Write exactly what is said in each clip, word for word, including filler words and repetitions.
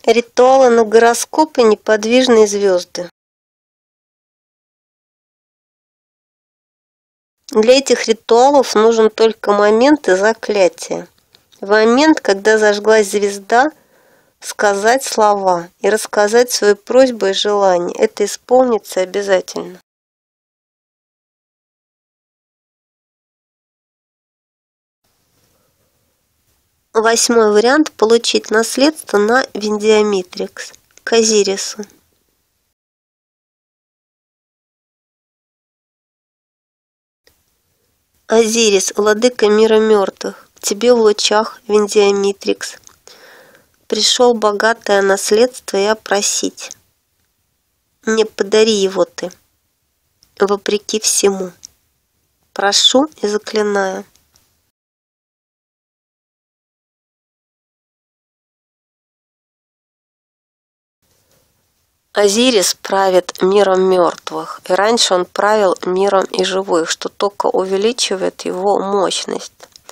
Ритуалы на гороскопы неподвижные звезды. Для этих ритуалов нужен только момент и заклятие. В момент, когда зажглась звезда, сказать слова и рассказать свою просьбу и желание. Это исполнится обязательно. Восьмой вариант – получить наследство на Вендиамитрикс, к Азирису. Азирис, владыка мира мертвых, к тебе в лучах, Вендиамитрикс, пришел богатое наследство и опросить. Не подари его ты, вопреки всему. Прошу и заклинаю. Азирис правит миром мертвых, и раньше он правил миром и живых, что только увеличивает его мощность.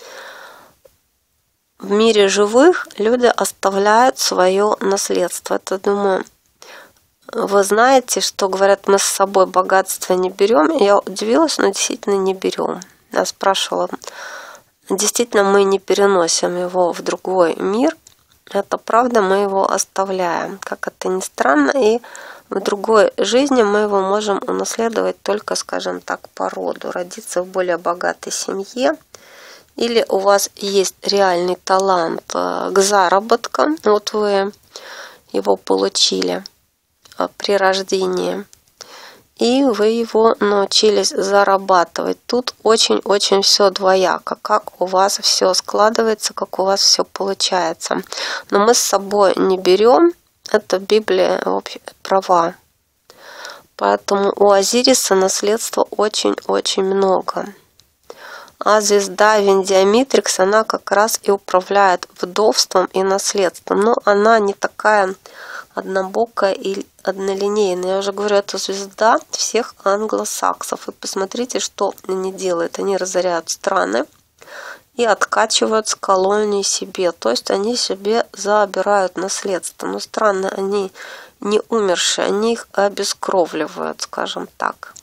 В мире живых люди оставляют свое наследство. Это, думаю, вы знаете, что говорят, мы с собой богатство не берем. Я удивилась, но действительно не берем. Я спрашивала, действительно мы не переносим его в другой мир. Это правда, мы его оставляем. Как это ни странно, и в другой жизни мы его можем унаследовать только, скажем так, по роду. Родиться в более богатой семье. Или у вас есть реальный талант к заработкам. Вот вы его получили при рождении. И вы его научились зарабатывать. Тут очень-очень все двояко. Как у вас все складывается, как у вас все получается. Но мы с собой не берем. Это Библия вообще права. Поэтому у Азириса наследства очень-очень много. А звезда Вендиамитрикс, она как раз и управляет вдовством и наследством. Но она не такая однобокая и однолинейная. Я уже говорю, это звезда всех англосаксов. И посмотрите, что они делают. Они разоряют страны и откачивают с колонии себе. То есть они себе забирают наследство. Но страны, они не умершие, они их обескровливают, скажем так.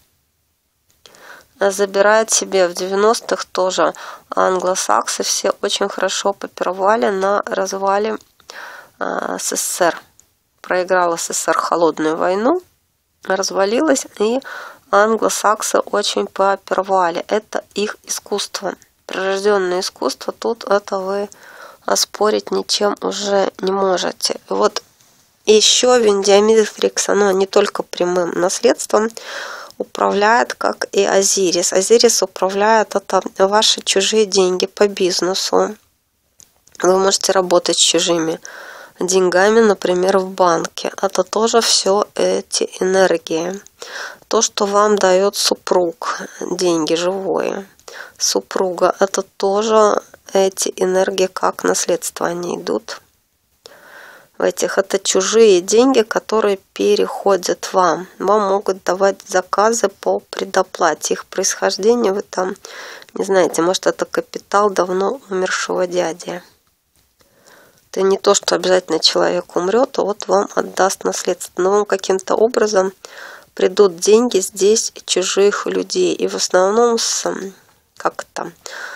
Забирают себе в девяностых тоже англосаксы. Все очень хорошо попировали на развале СССР. Проиграла СССР холодную войну, развалилась, и англосаксы очень попировали. Это их искусство. Прирожденное искусство, тут это вы оспорить ничем уже не можете. Вот еще Вендиамитрикс, оно не только прямым наследством управляет, как и Азирис. Азирис управляет это ваши чужие деньги по бизнесу. Вы можете работать с чужими деньгами, например, в банке. Это тоже все эти энергии. То, что вам дает супруг, деньги живое, супруга, это тоже эти энергии, как наследство они идут. В этих это чужие деньги, которые переходят вам. Вам могут давать заказы по предоплате. Их происхождение вы там не знаете. Может, это капитал давно умершего дяди. Это не то, что обязательно человек умрет, а вот вам отдаст наследство. Но вам каким-то образом придут деньги здесь чужих людей. И в основном с, как это,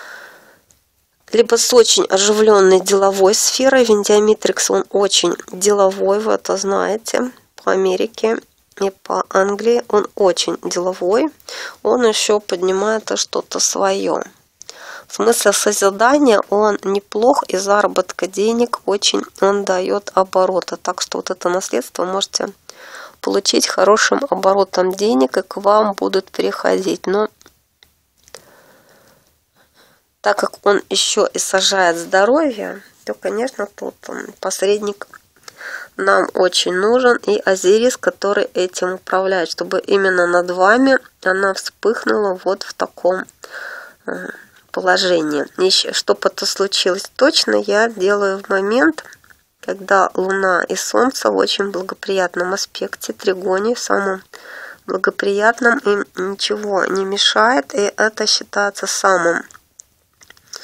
либо с очень оживленной деловой сферой. Вендиамитрикс, он очень деловой, вы это знаете, по Америке и по Англии. Он очень деловой. Он еще поднимает что-то свое. Смысл созидания, он неплох, и заработка денег очень он дает оборота. Так что вот это наследство можете получить хорошим оборотом денег, и к вам будут переходить. Но так как он еще и сажает здоровье, то, конечно, тут посредник нам очень нужен. И Азирис, который этим управляет, чтобы именно над вами она вспыхнула вот в таком положении. И чтобы это случилось точно, я делаю в момент, когда Луна и Солнце в очень благоприятном аспекте, тригоне, в самом благоприятном, им ничего не мешает, и это считается самым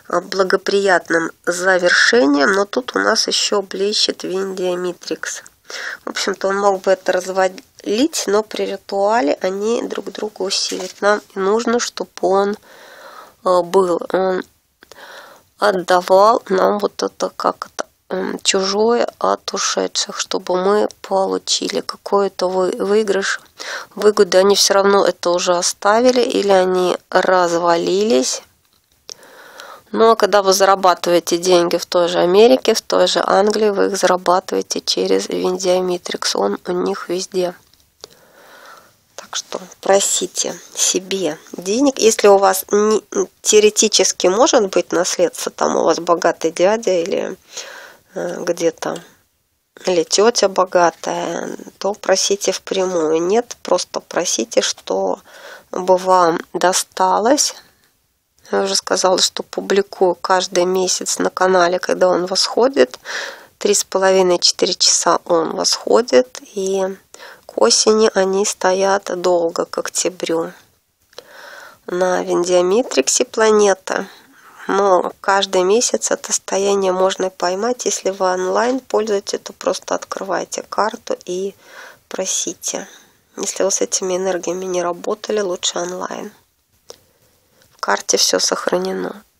благоприятным завершением, но тут у нас еще блещет Виндиамитрикс. В общем-то, он мог бы это развалить, но при ритуале они друг друга усилят. Нам нужно, чтобы он был. Он отдавал нам вот это как это чужое от ушедших, чтобы мы получили какой-то выигрыш, выгоду. Они все равно это уже оставили или они развалились. Но когда вы зарабатываете деньги в той же Америке, в той же Англии, вы их зарабатываете через Виндиамитрикс. Он у них везде. Так что просите себе денег. Если у вас не, теоретически может быть наследство, там у вас богатый дядя или э, где-то, или тетя богатая, то просите впрямую. Нет, просто просите, чтобы вам досталось. Я уже сказала, что публикую каждый месяц на канале, когда он восходит. Три с половиной-четыре часа он восходит. И к осени они стоят долго, к октябрю. На Виндиамитриксе планета. Но каждый месяц это состояние можно поймать. Если вы онлайн пользуетесь, то просто открывайте карту и просите. Если вы с этими энергиями не работали, лучше онлайн. В карте все сохранено.